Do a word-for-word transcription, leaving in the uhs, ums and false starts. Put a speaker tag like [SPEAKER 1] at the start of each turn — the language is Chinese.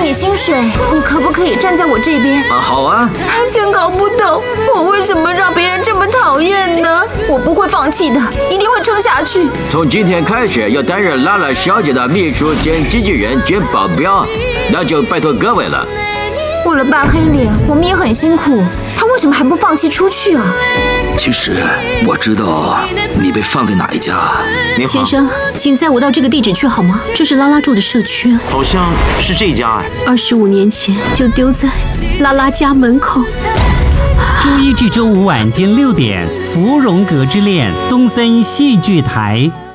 [SPEAKER 1] 你薪水，你可不可以站在我这边？
[SPEAKER 2] 啊，好啊。
[SPEAKER 1] 真搞不懂，我为什么让别人这么讨厌呢？我不会放弃的，一定会撑下去。
[SPEAKER 2] 从今天开始要担任拉拉小姐的秘书兼经纪人兼保镖，那就拜托各位了。
[SPEAKER 1] 为了扮黑脸，我们也很辛苦，他为什么还不放弃出去啊？
[SPEAKER 3] 其实我知道你被放在哪一家。
[SPEAKER 4] 你好，
[SPEAKER 5] 先生，请载我到这个地址去好吗？这是拉拉住的社区，
[SPEAKER 4] 好像是这家哎。
[SPEAKER 5] 二十五年前就丢在拉拉家门口。
[SPEAKER 6] 周一至周五晚间六点，《芙蓉阁之恋》东森戏剧台。